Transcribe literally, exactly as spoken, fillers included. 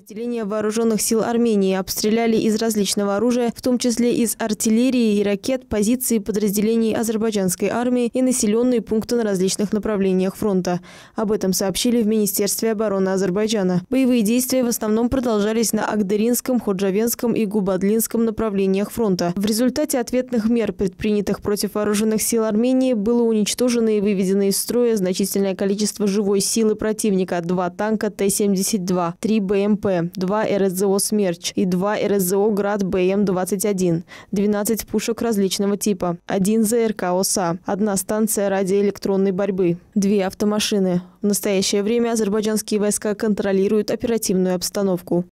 Подразделения вооруженных сил Армении обстреляли из различного оружия, в том числе из артиллерии и ракет, позиции подразделений азербайджанской армии и населенные пункты на различных направлениях фронта. Об этом сообщили в Министерстве обороны Азербайджана. Боевые действия в основном продолжались на Агдеринском, Ходжавенском и Губадлинском направлениях фронта. В результате ответных мер, предпринятых против вооруженных сил Армении, было уничтожено и выведено из строя значительное количество живой силы противника: два танка Т семьдесят два, три БМП, два РСЗО «Смерч» и два РСЗО «Град» БМ двадцать один, двенадцать пушек различного типа, один ЗРК ОСА, одна станция радиоэлектронной борьбы, две автомашины. В настоящее время азербайджанские войска контролируют оперативную обстановку.